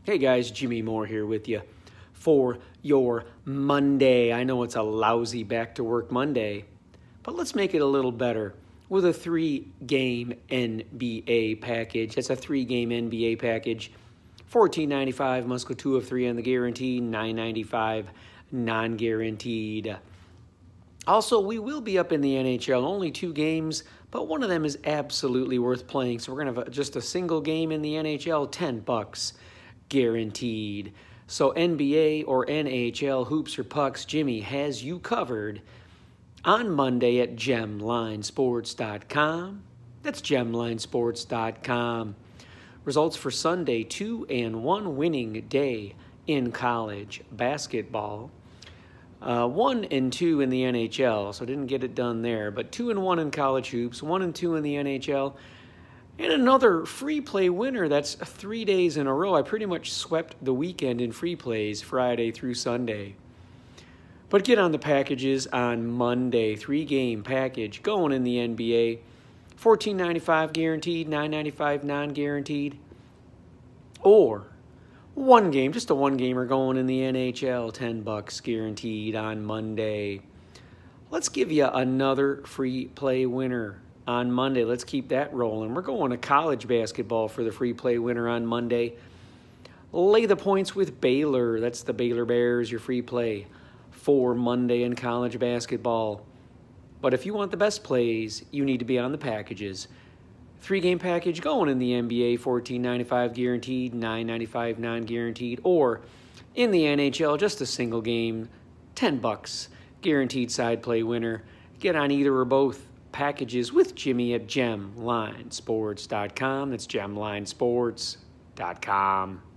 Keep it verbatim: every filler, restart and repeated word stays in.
Hey guys, Jimmy Moore here with you for your Monday. I know it's a lousy back to work Monday, but let's make it a little better with a three-game N B A package. That's a three-game N B A package. fourteen ninety-five, must go two of three on the guarantee, nine ninety-five non-guaranteed. Also, we will be up in the N H L, only two games, but one of them is absolutely worth playing. So we're going to have just a single game in the N H L, ten bucks. Guaranteed. So N B A or N H L, hoops or pucks, Jimmy has you covered on Monday at gem line sports dot com. That's gem line sports dot com. Results for Sunday, two and one winning day in college basketball. Uh, one and two in the N H L, so didn't get it done there. But two and one in college hoops, one and two in the N H L. And another free play winner. That's three days in a row. I pretty much swept the weekend in free plays, Friday through Sunday. But get on the packages on Monday. Three-game package going in the N B A. fourteen ninety-five guaranteed, nine ninety-five non-guaranteed. Or one game, just a one-gamer going in the N H L, ten bucks guaranteed on Monday. Let's give you another free play winner on Monday. Let's keep that rolling. We're going to college basketball for the free play winner on Monday. Lay the points with Baylor. That's the Baylor Bears, your free play for Monday in college basketball. But if you want the best plays, you need to be on the packages. Three-game package going in the N B A, fourteen ninety-five guaranteed, nine ninety-five non-guaranteed. Or in the N H L, just a single game, ten bucks. Guaranteed side play winner. Get on either or both packages with Jimmy at gem line sports dot com. That's gem line sports dot com.